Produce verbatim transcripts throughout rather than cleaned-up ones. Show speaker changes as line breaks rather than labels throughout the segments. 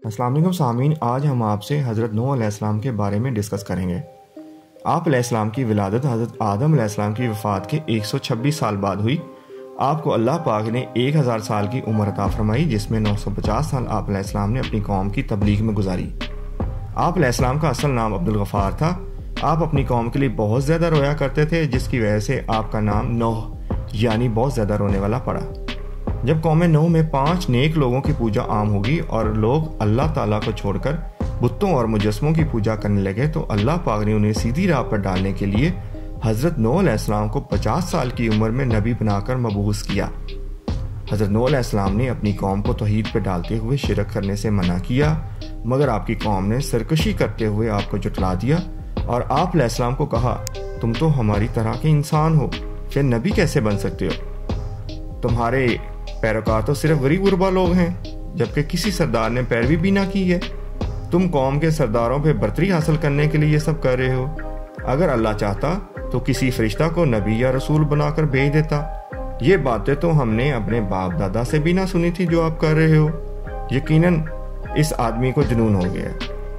السلام علیکم سامعین، آج ہم آپ سے حضرت نوح علیہ السلام کے بارے میں ڈسکس کریں گے۔ آپ علیہ السلام کی ولادت حضرت آدم علیہ السلام کی وفات کے ایک سو چھبیس سال بعد ہوئی۔ آپ کو اللہ پاک نے ایک ہزار سال کی عمر عطا فرمائی، جس میں نو سو پچاس سال آپ علیہ السلام نے اپنی قوم کی تبلیغ میں گزاری۔ آپ علیہ السلام کا اصل نام عبدالغفار تھا۔ آپ اپنی قوم کے لیے بہت زیادہ رویا کرتے تھے، جس کی وجہ سے آپ کا نام نوح یعنی بہت زیادہ رونے والا پڑا۔ جب قوم نوح میں پانچ نیک لوگوں کی پوجا عام ہوگی اور لوگ اللہ تعالیٰ کو چھوڑ کر بتوں اور مجسموں کی پوجا کرنے لگے، تو اللہ پاک نے انہیں سیدھی راہ پر ڈالنے کے لیے حضرت نوح علیہ السلام کو پچاس سال کی عمر میں نبی بنا کر مبعوث کیا۔ حضرت نوح علیہ السلام نے اپنی قوم کو توحید پہ ڈالتے ہوئے شرک کرنے سے منع کیا، مگر آپ کی قوم نے سرکشی کرتے ہوئے آپ کو جھٹلا دیا اور آپ علیہ السلام کو کہا، تم تو ہماری طرح کے انسان ہو، پھر نبی کیسے بن سکتے ہو؟ تمہارے پیروکار تو صرف غریب غربا لوگ ہیں، جبکہ کسی سردار نے پیروی بھی نہ کی ہے۔ تم قوم کے سرداروں پہ برتری حاصل کرنے کے لیے یہ سب کر رہے ہو۔ اگر اللہ چاہتا تو کسی فرشتہ کو نبی یا رسول بنا کر بھیج دیتا۔ یہ باتیں تو ہم نے اپنے باپ دادا سے بھی نہ سنی تھی جو آپ کر رہے ہو۔ یقیناً اس آدمی کو جنون ہو گیا۔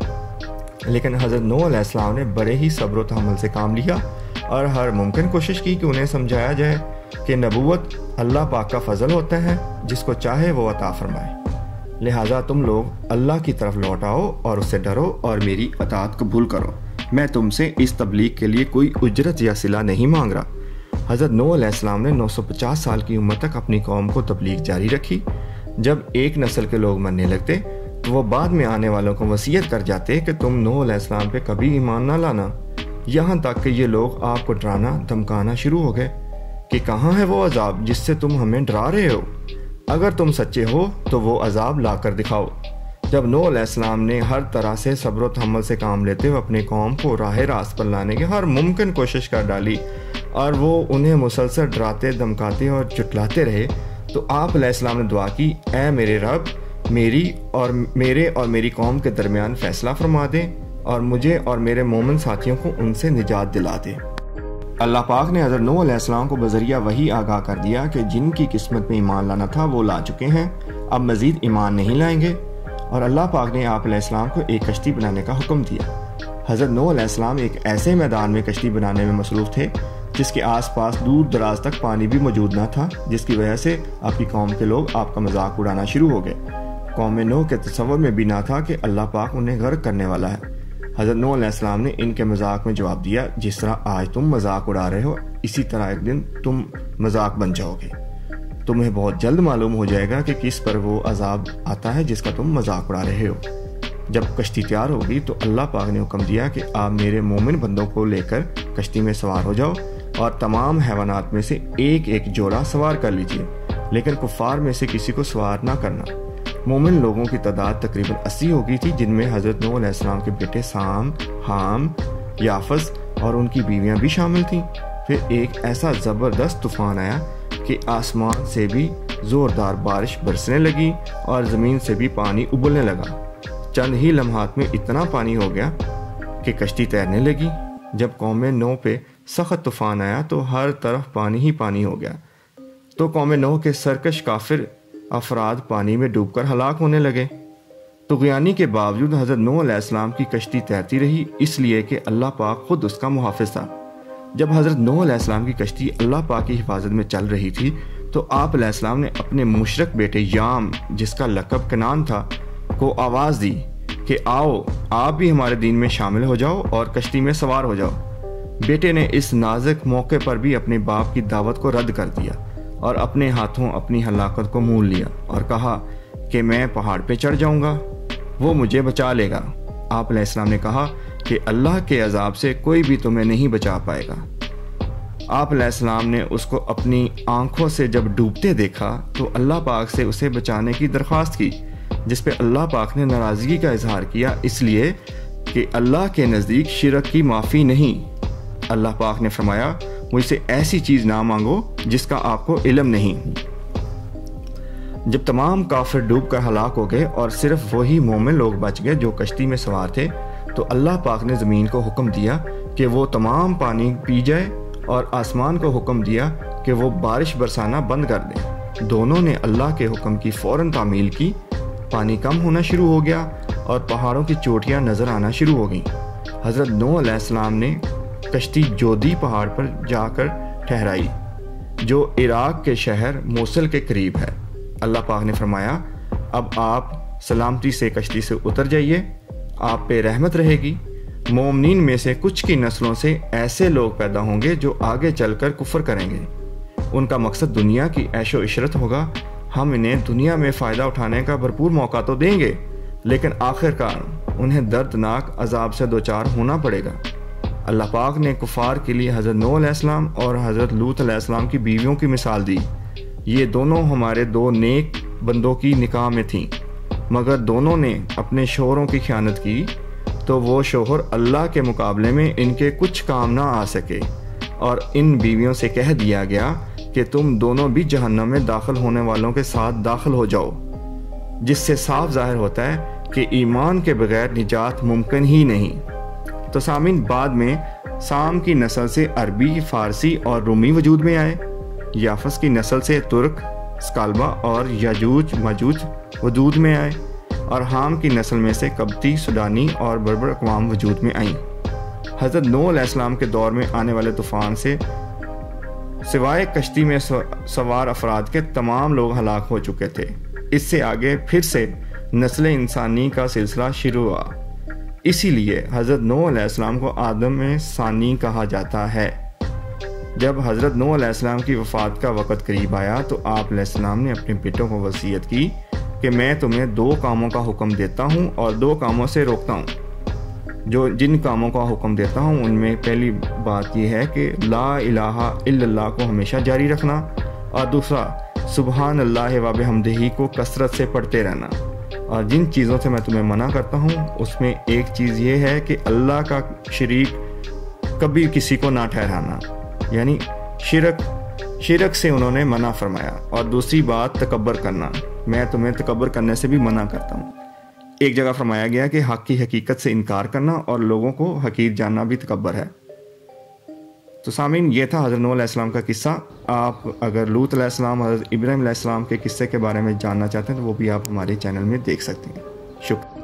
لیکن حضرت نوح علیہ السلام نے بڑے ہی صبر و تحمل سے کام لیا اور ہر ممکن کوشش کی کہ انہیں سمجھایا جائے کہ نبوت اللہ پاک کا فضل ہوتا ہے، جس کو چاہے وہ عطا فرمائے۔ لہٰذا تم لوگ اللہ کی طرف لوٹ آؤ اور اس سے ڈرو اور میری اطاعت قبول کرو۔ میں تم سے اس تبلیغ کے لیے کوئی اجرت یا صلہ نہیں مانگ رہا۔ حضرت نوح علیہ السلام نے نو سو پچاس سال کی عمر تک اپنی قوم کو تبلیغ جاری رکھی۔ جب ایک نسل کے لوگ مرنے لگتے تو وہ بعد میں آنے والوں کو وصیت کر جاتے کہ تم نوح علیہ السلام پہ کبھی ایمان نہ لانا، یہاں تک کہ یہ لوگ آپ کو ڈرانا دھمکانا شروع ہو گئے کہ کہاں ہے وہ عذاب جس سے تم ہمیں ڈرا رہے ہو؟ اگر تم سچے ہو تو وہ عذاب لا کر دکھاؤ۔ جب نوح علیہ السلام نے ہر طرح سے صبر و تحمل سے کام لیتے ہوئے اپنے قوم کو راہ راست پر لانے کی ہر ممکن کوشش کر ڈالی اور وہ انہیں مسلسل ڈراتے دھمکاتے اور جھٹلاتے رہے، تو آپ علیہ السلام نے دعا کی، اے میرے رب، میری اور میرے اور میری قوم کے درمیان فیصلہ فرما دے اور مجھے اور میرے مومن ساتھیوں کو ان سے نجات دلا دے۔ اللہ پاک نے حضرت نوح علیہ السلام کو بذریعہ وحی آگاہ کر دیا کہ جن کی قسمت میں ایمان لانا تھا وہ لا چکے ہیں، اب مزید ایمان نہیں لائیں گے، اور اللہ پاک نے آپ علیہ السلام کو ایک کشتی بنانے کا حکم دیا۔ حضرت نوح علیہ السلام ایک ایسے میدان میں کشتی بنانے میں مصروف تھے جس کے آس پاس دور دراز تک پانی بھی موجود نہ تھا، جس کی وجہ سے آپ کی قوم کے لوگ آپ کا مذاق اڑانا شروع ہو گئے۔ قوم نوح کے تصور میں بھی نہ تھا کہ اللہ پاک انہیں غرق کرنے والا ہے۔ حضرت نوح علیہ السلام نے ان کے مذاق میں جواب دیا، جس طرح آج تم مذاق اڑا رہے ہو، اسی طرح ایک دن تم مذاق بن جاؤ گے۔ تمہیں بہت جلد معلوم ہو جائے گا کہ کس پر وہ عذاب آتا ہے جس کا تم مذاق اڑا رہے ہو۔ جب کشتی تیار ہوگی تو اللہ پاک نے حکم دیا کہ آپ میرے مومن بندوں کو لے کر کشتی میں سوار ہو جاؤ اور تمام حیوانات میں سے ایک ایک جوڑا سوار کر لیجیے، لیکن کفار میں سے کسی کو سوار نہ کرنا۔ مومن لوگوں کی تعداد تقریباً اسی ہو گئی تھی، جن میں حضرت نوح علیہ السلام کے بیٹے سام، حام، یافس اور ان کی بیویاں بھی شامل تھیں۔ پھر ایک ایسا زبردست طوفان آیا کہ آسمان سے بھی زوردار بارش برسنے لگی اور زمین سے بھی پانی ابلنے لگا۔ چند ہی لمحات میں اتنا پانی ہو گیا کہ کشتی تیرنے لگی۔ جب قوم نوح پہ سخت طوفان آیا تو ہر طرف پانی ہی پانی ہو گیا، تو قوم نوح کے سرکش کافر افراد پانی میں ڈوب کر ہلاک ہونے لگے۔ طغیانی کے باوجود حضرت نوح علیہ السلام کی کشتی تیرتی رہی، اس لیے کہ اللہ پاک خود اس کا محافظ تھا۔ جب حضرت نوح علیہ السلام کی کشتی اللہ پاک کی حفاظت میں چل رہی تھی تو آپ علیہ السلام نے اپنے مشرک بیٹے یام، جس کا لقب کنان تھا، کو آواز دی کہ آؤ آپ بھی ہمارے دین میں شامل ہو جاؤ اور کشتی میں سوار ہو جاؤ۔ بیٹے نے اس نازک موقع پر بھی اپنے باپ کی دعوت کو رد کر دیا اور اپنے ہاتھوں اپنی ہلاکت کو مول لیا اور کہا کہ میں پہاڑ پہ چڑھ جاؤں گا، وہ مجھے بچا لے گا۔ آپ علیہ السلام نے کہا کہ اللہ کے عذاب سے کوئی بھی تمہیں نہیں بچا پائے گا۔ آپ علیہ السلام نے اس کو اپنی آنکھوں سے جب ڈوبتے دیکھا تو اللہ پاک سے اسے بچانے کی درخواست کی، جس پہ اللہ پاک نے ناراضگی کا اظہار کیا، اس لیے کہ اللہ کے نزدیک شرک کی معافی نہیں۔ اللہ پاک نے فرمایا، مجھ سے ایسی چیز نہ مانگو جس کا آپ کو علم نہیں۔ جب تمام کافر ڈوب کر ہلاک ہو گئے اور صرف وہی مومن لوگ بچ گئے جو کشتی میں سوار تھے، تو اللہ پاک نے زمین کو حکم دیا کہ وہ تمام پانی پی جائے اور آسمان کو حکم دیا کہ وہ بارش برسانا بند کر دے۔ دونوں نے اللہ کے حکم کی فوراً تعمیل کی پانی کم ہونا شروع ہو گیا اور پہاڑوں کی چوٹیاں نظر آنا شروع ہو گئیں۔ حضرت نوح علیہ السلام نے کشتی جودی پہاڑ پر جا کر ٹھہرائی جو عراق کے شہر موصل کے قریب ہے۔ اللہ پاک نے فرمایا اب آپ سلامتی سے کشتی سے اتر جائیے، آپ پہ رحمت رہے گی۔ مومنین میں سے کچھ کی نسلوں سے ایسے لوگ پیدا ہوں گے جو آگے چل کر کفر کریں گے، ان کا مقصد دنیا کی عیش و عشرت ہوگا۔ ہم انہیں دنیا میں فائدہ اٹھانے کا بھرپور موقع تو دیں گے، لیکن آخر کار انہیں دردناک عذاب سے دوچار ہونا پڑے گا۔ اللہ پاک نے کفار کے لیے حضرت نوح علیہ السلام اور حضرت لوط علیہ السلام کی بیویوں کی مثال دی۔ یہ دونوں ہمارے دو نیک بندوں کی نکاح میں تھیں، مگر دونوں نے اپنے شوہروں کی خیانت کی تو وہ شوہر اللہ کے مقابلے میں ان کے کچھ کام نہ آ سکے، اور ان بیویوں سے کہہ دیا گیا کہ تم دونوں بھی جہنم میں داخل ہونے والوں کے ساتھ داخل ہو جاؤ، جس سے صاف ظاہر ہوتا ہے کہ ایمان کے بغیر نجات ممکن ہی نہیں۔ تو سامعین، بعد میں سام کی نسل سے عربی، فارسی اور رومی وجود میں آئے، یافس کی نسل سے ترک، سکالبا اور یاجوج ماجوج وجود میں آئے، اور حام کی نسل میں سے قبطی، سوڈانی اور بربر اقوام وجود میں آئیں۔ حضرت نوح علیہ السلام کے دور میں آنے والے طوفان سے سوائے کشتی میں سوار افراد کے تمام لوگ ہلاک ہو چکے تھے۔ اس سے آگے پھر سے نسل انسانی کا سلسلہ شروع ہوا، اسی لیے حضرت نوح علیہ السلام کو آدم ثانی کہا جاتا ہے۔ جب حضرت نوح علیہ السلام کی وفات کا وقت قریب آیا تو آپ علیہ السلام نے اپنے بیٹوں کو وصیت کی کہ میں تمہیں دو کاموں کا حکم دیتا ہوں اور دو کاموں سے روکتا ہوں۔ جو جن کاموں کا حکم دیتا ہوں ان میں پہلی بات یہ ہے کہ لا الہ الا اللہ کو ہمیشہ جاری رکھنا، اور دوسرا سبحان اللہ و بحمدہ کو کثرت سے پڑھتے رہنا۔ اور جن چیزوں سے میں تمہیں منع کرتا ہوں اس میں ایک چیز یہ ہے کہ اللہ کا شریک کبھی کسی کو نہ ٹھہرانا، یعنی شرک شرک سے انہوں نے منع فرمایا، اور دوسری بات تکبر کرنا، میں تمہیں تکبر کرنے سے بھی منع کرتا ہوں۔ ایک جگہ فرمایا گیا کہ حق کی حقیقت سے انکار کرنا اور لوگوں کو حقیر جاننا بھی تکبر ہے۔ تو سامعین، یہ تھا حضرت نوح علیہ السلام کا قصہ۔ آپ اگر لوط علیہ السلام، حضرت ابراہیم علیہ السلام کے قصے کے بارے میں جاننا چاہتے ہیں تو وہ بھی آپ ہمارے چینل میں دیکھ سکتے ہیں۔ شکریہ۔